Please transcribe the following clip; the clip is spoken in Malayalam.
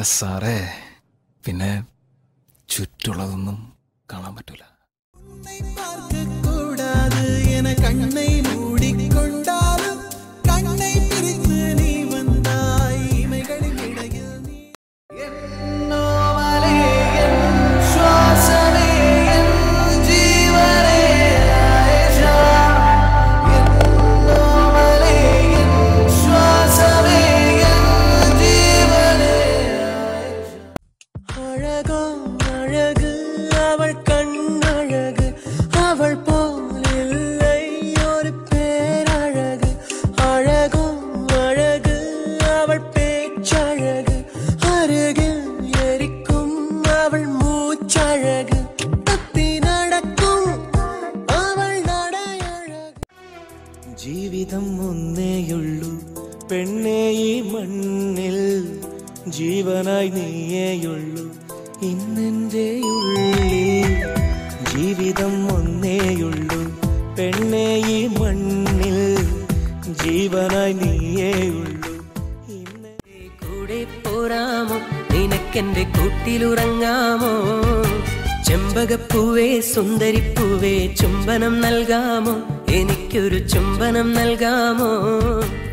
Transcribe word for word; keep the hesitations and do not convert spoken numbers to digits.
എൻ്റെ സാറേ, പിന്നെ ചുറ്റുള്ളതൊന്നും കാണാൻ പറ്റൂല. കണ്ണை മൂടിക്കൊണ്ടാലും കണ്ണை പിരിத்து നീ വന്നായി ഇമകളിൽ ഇടയിൽ നീ എന്നോമലേ എൻ ശ്വാസമേ എൻ ജീവനേ ആയിഷാ എന്നോമലേ എൻ ശ്വാസമേ എൻ ജീവനേ ആയിഷാ അഴകോ അഴക് അവൾ കണ്ണഴക് അവൾ ജീവിതം ഒന്നേയുള്ളൂ പെണ്ണേ ഈ മണ്ണിൽ, ജീവനായി നീയേയുള്ളൂ ഇന്നെൻ്റെ ഉള്ളിൽ. ജീവിതം ഒന്നേയുള്ളൂ പെണ്ണേ ഈ മണ്ണിൽ, ജീവനായി നീയേയുള്ളൂ ഇന്നെൻ്റെ കൂടെ പോരാമോ, നിനക്കെൻ്റെ കൂട്ടിലുറങ്ങാമോ? ചെമ്പകപ്പൂവേ സുന്ദരിപ്പൂവേ ചുംബനം നൽകാമോ, എനിക്കൊരു ചുംബനം നൽകാമോ?